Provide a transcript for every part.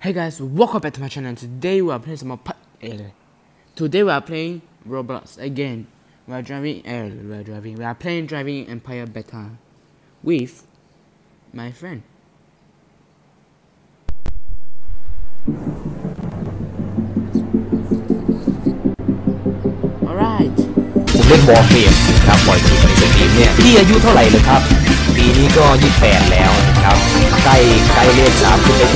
Hey guys, welcome back to my channel. Today we are playing Today we are playing Roblox again. We are playing Driving Empire Beta with my friend. Alright. ผมเล่นวอร์เฟมครับปล่อยคลิปในสตรีมเนี่ยพี่อายุเท่าไหร่เลยครับปีนี้ก็28แล้วนะครับใกล้เลข30เลย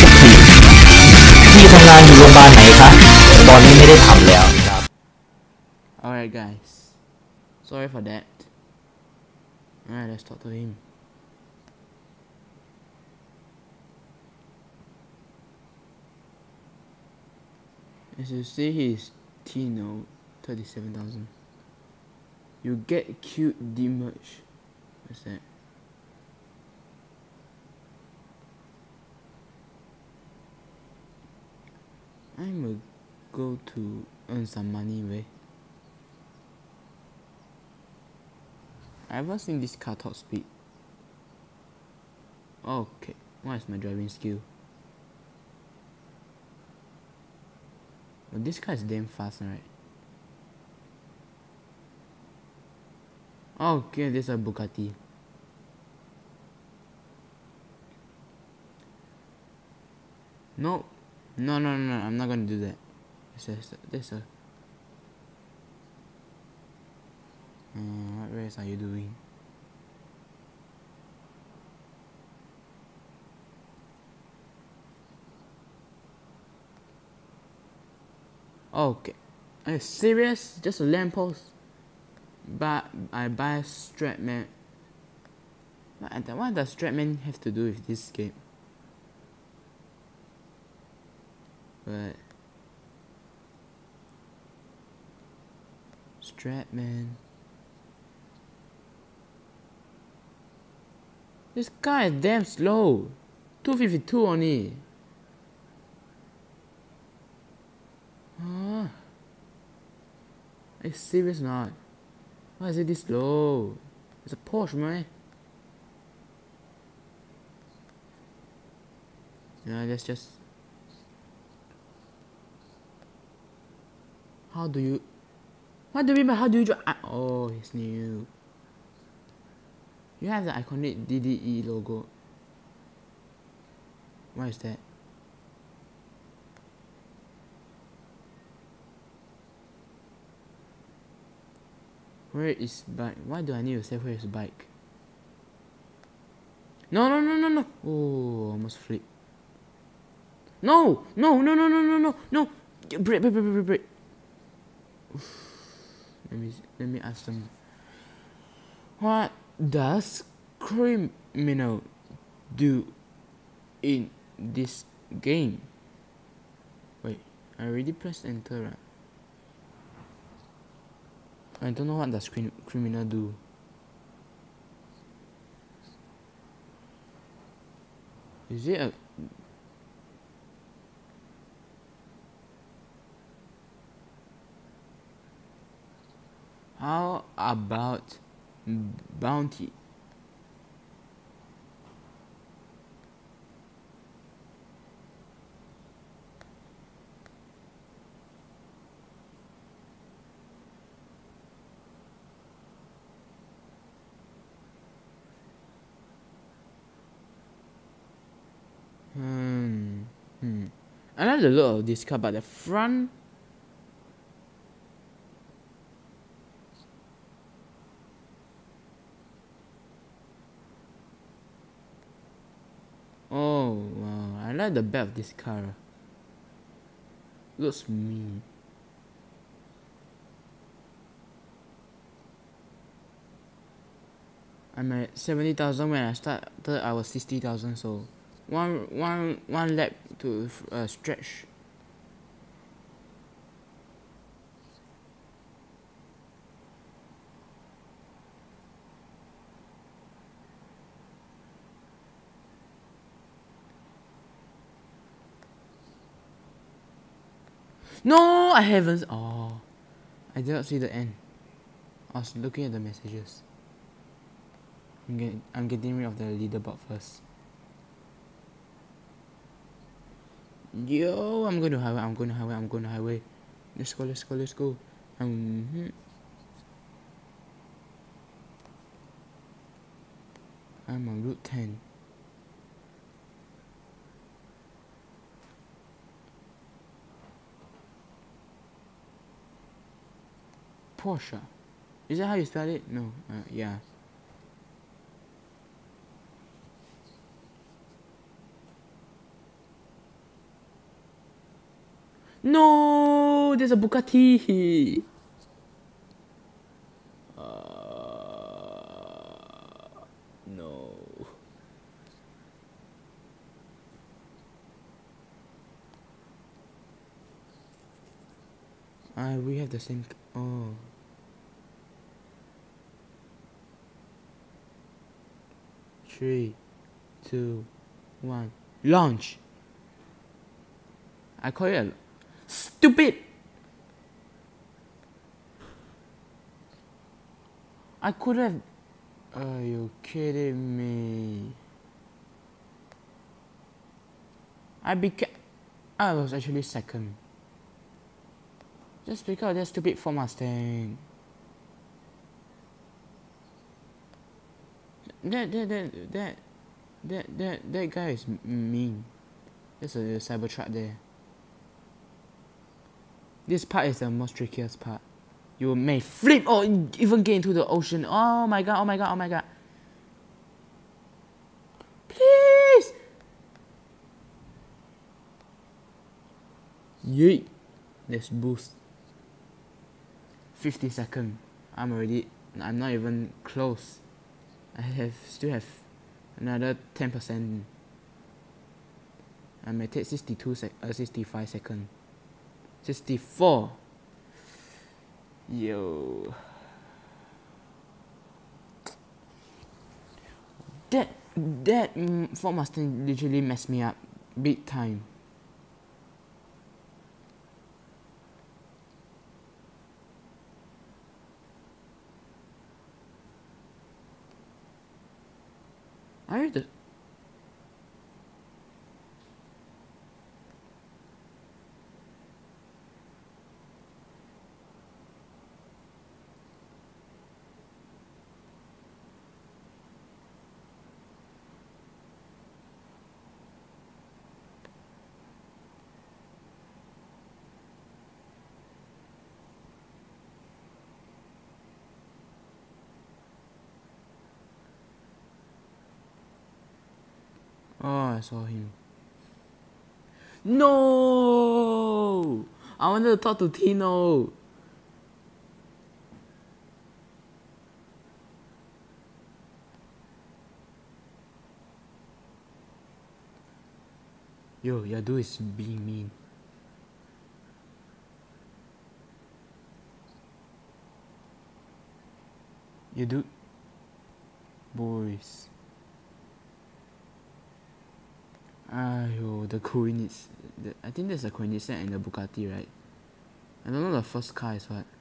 พี่ทำงานอยู่โรงพยาบาลไหนครับตอนนี้ไม่ได้ทำแล้วครับ Alright guys, sorry for that. Alright, let's talk to him. As you see, he's Tino 37,000. You get cute demerge. What's that? I'ma go to earn some money way. I've never seen this car top speed. Okay, what is my driving skill? But this car is damn fast, right? Okay, this is a Bugatti. No, I'm not gonna do that. What race are you doing? Okay, are you serious? Just a lamppost? But I buy Stratman. What does Stratman have to do with this game? But Stratman. This guy is damn slow. 252 only. Are you serious not? Why is it this slow? It's a Porsche, man. Yeah, let's just. What do you mean by how do you drive? Oh, it's new. You have the iconic DDE logo. What is that? Where is bike? Why do I need to say where is bike? No. Oh, almost flip. No. Break. Let me ask them. What does criminal do in this game? Wait, I already pressed enter, right? I don't know what does criminal do. Is it a... How about bounty? I like the look of this car, but the front. Oh wow, I like the back of this car. Looks mean. I'm at 70,000 when I started. I was 60,000, so one lap to stretch. No, I haven't. Oh, I did not see the end. I was looking at the messages. I'm getting rid of the leaderboard first. Yo, I'm going to highway. Let's go. I'm on Route 10. Porsche. Is that how you spell it? No. Yeah. No, there's a Bugatti. No. We have the same. Oh. Three, two, one. Launch. I call it a stupid. I could have. Are you kidding me? I was actually second. Just because of that stupid Ford Mustang. That guy is mean. There's a Cybertruck there. This part is the most trickiest part. You may flip or even get into the ocean. Oh my god. Please! Yeet. Let's boost. 50 seconds. I'm not even close. Still have another 10%. I may take 65 seconds. 64. Yo. That Ford Mustang literally messed me up big time. I heard it. Oh, I saw him. No! I wanted to talk to Tino. Yo, Yadu is being mean. Yadu. Boys. Ayo, the coordinates. I think there's a coordinate set and the Bugatti, right? I don't know the first car is what.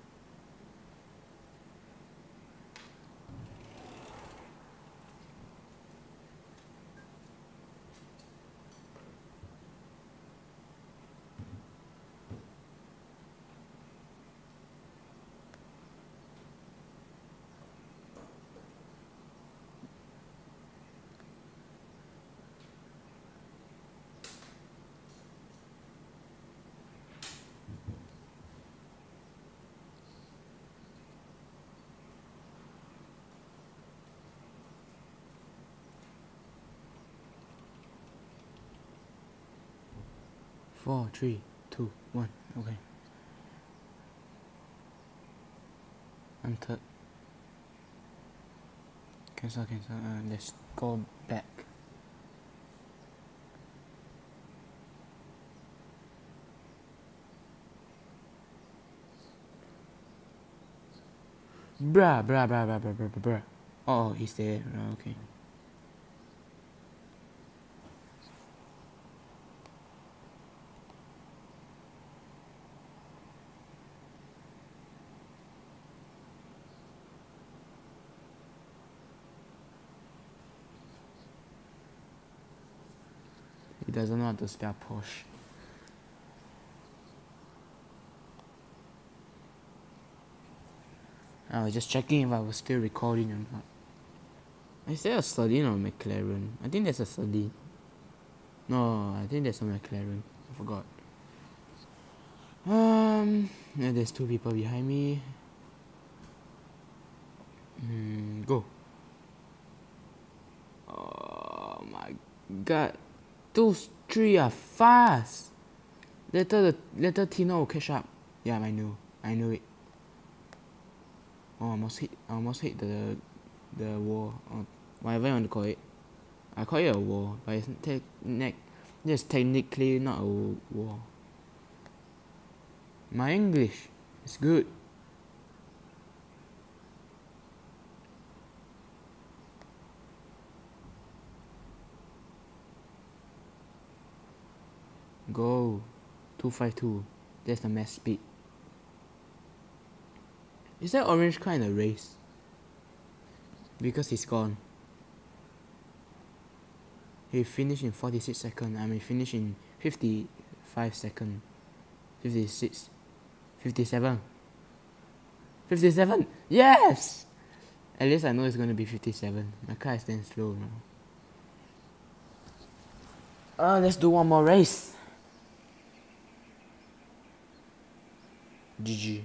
Four, three, two, one. Okay. I'm third. Cancel. Let's go back. Bruh. Oh, he's there. Oh, okay. He doesn't know how to spell Porsche. I was just checking if I was still recording or not. Is there a Sardine or a McLaren? I think there's a Sardine. No, I think there's a McLaren. I forgot. Yeah, there's two people behind me. Go. Oh my god. Those three are fast. Later Tino will catch up. Yeah, I knew it. Oh, I almost hit the wall. Or whatever you want to call it. I call it a wall, but it's technically not a wall. My English is good. Go. 252. That's the max speed. Is that orange car in a race? Because he's gone. He finished in 46 seconds. I mean, finished in 55 seconds. 56. 57. 57! Yes! At least I know it's going to be 57. My car is staying slow now. Let's do one more race. GG.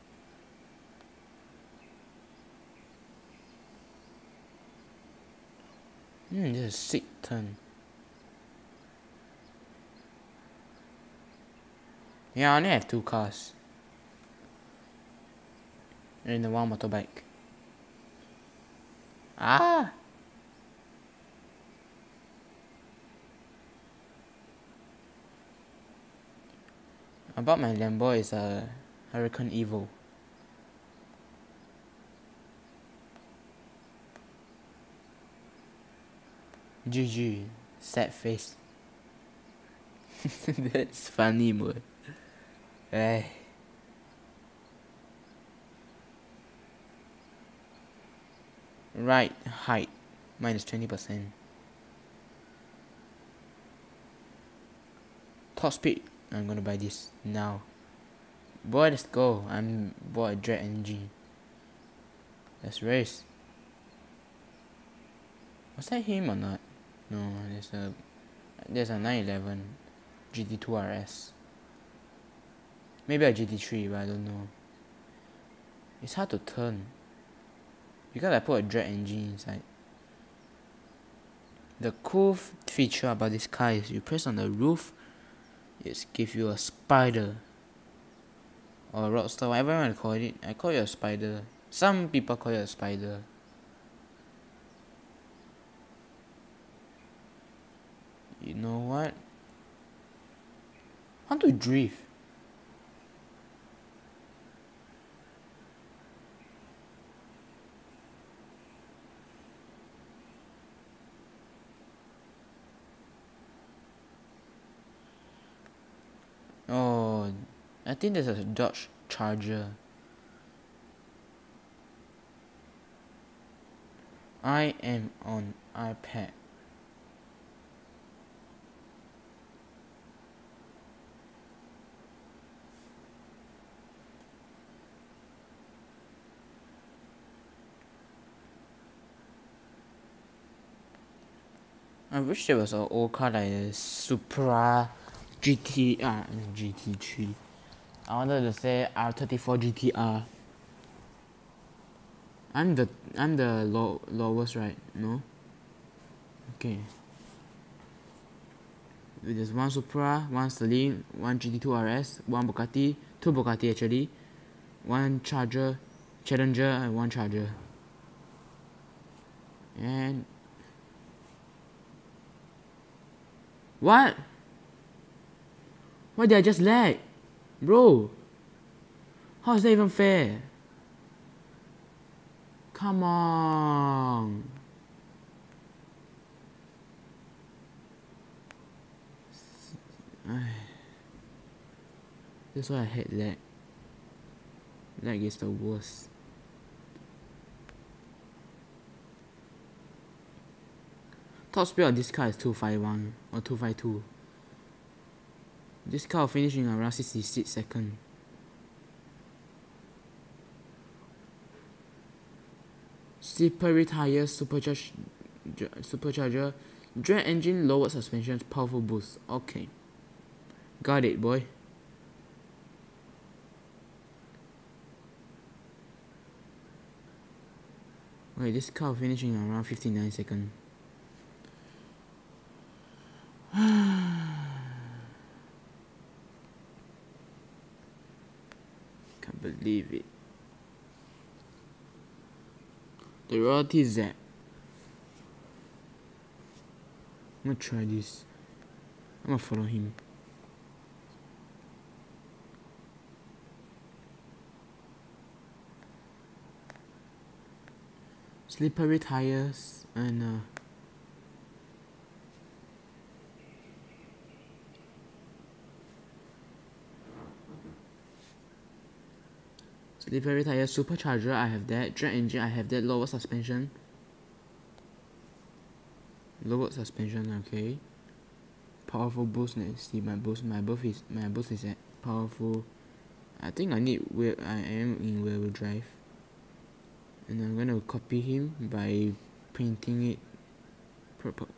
This is a sick turn. Yeah, I only have 2 cars. And the 1 motorbike. Ah! About my Lambo is a Hurricane Evo. GG. Sad face. That's funny, boy. Hey. Right height minus 20%. Top speed. I'm gonna buy this now. Boy, let's go. I'm bought a jet engine. Let's race. Was that him or not? No, there's a 911 GT2 RS. Maybe a GT3, but I don't know. It's hard to turn because I put a jet engine inside. The cool feature about this car is you press on the roof, it gives you a spider or a roadster, whatever you want to call it. I call it a spider. Some people call it a spider. You know what? How to drift? Oh, I think there's a Dodge Charger. I am on iPad. I wish there was an old car like a Supra GT3. I wanted to say R34 GTR. I'm the lowest, right? No? Okay. There's one Supra, one Celine, one GT2 RS, one Bugatti, 2 Bugatti actually, one Challenger, and one Charger. And what? Why did I just lag? Bro, how is that even fair? Come on. That's why I hate lag. Lag is the worst. Top speed of this car is 251 or 252. This car will finish in around 66 seconds. Slippery tires, supercharger, jet engine, lowered suspension, powerful boost. Okay, got it, boy. Wait, this car finishing around 59 seconds. Can't believe it. The reality is that I'm gonna try this. I'm gonna follow him. Slippery tires and slippery tire, supercharger, I have that. Jet engine, I have that. Lower suspension. Lowered suspension, okay. Powerful boost. Let's see my boost is at powerful. I think I need where I am in wheel drive. And I'm gonna copy him by painting it purple.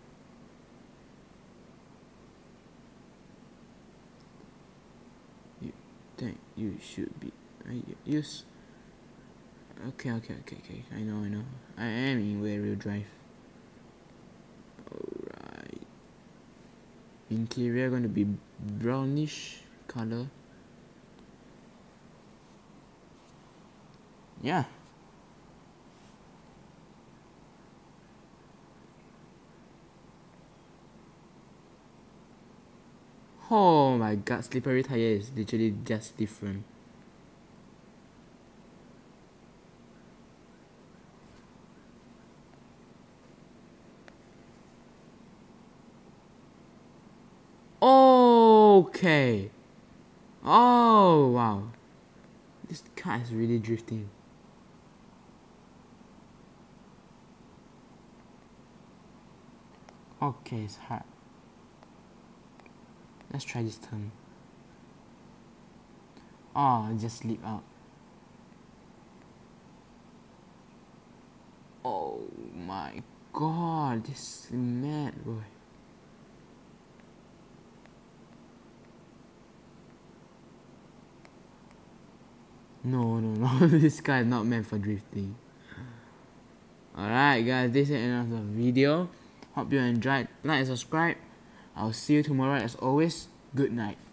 You should be. I use. Okay. I know. I am in wheel drive. Alright. Interior gonna be brownish color. Yeah. Oh my god, slippery tire is literally just different. Okay. Oh wow. This car is really drifting. Okay, it's hard. Let's try this turn. Oh, I just slip out. Oh my god, this is mad, boy. No, this guy is not meant for drifting. Alright guys, this is another video. Hope you enjoyed. Like and subscribe. I'll see you tomorrow as always. Good night.